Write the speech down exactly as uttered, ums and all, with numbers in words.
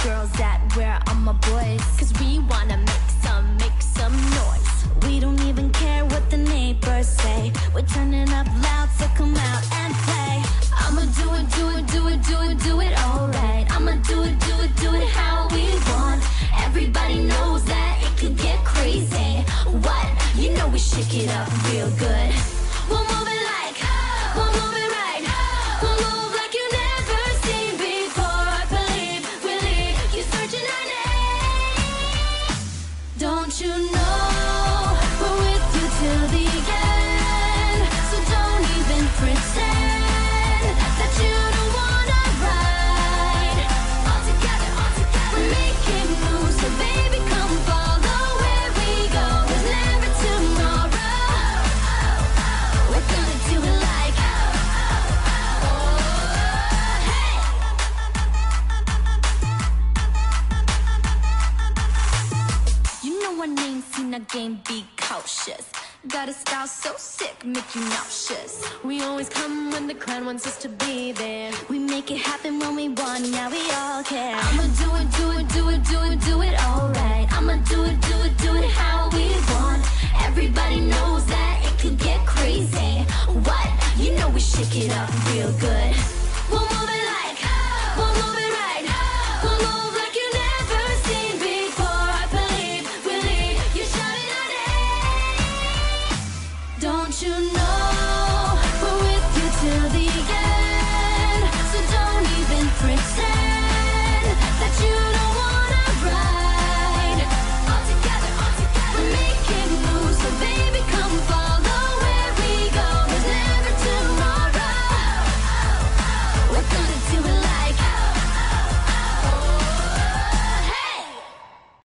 girls at? Where are my boys? Cause we wanna make some, make some noise. We don't even care what the neighbors say. We're turning up loud, so come out and play. I'ma do it, do it, do it, do it, do it alright. I'ma do it, do it, do it how we want. Everybody knows that it could get crazy. What? You know we shake it up real good. We'll move it like, we'll move it right. We'll move like you never seen before. I believe, believe, you searching our name. Don't you know we're with you till the end? So don't even pretend that you don't wanna ride. All together, all together, we're making moves, so baby come follow where we go. There's never tomorrow. We're gonna do it like, oh, hey. You know our name, seen our game, be cautious. Got a style so sick, make you nauseous. We always come when the crowd wants us to be there. We make it happen when we want, now we all care. I'ma do it, do it, do it, do it, do it alright. I'ma do it, do it, do it how we want. Everybody knows that it could get crazy. What? You know we shake it up real good. We'll move it like, we'll move it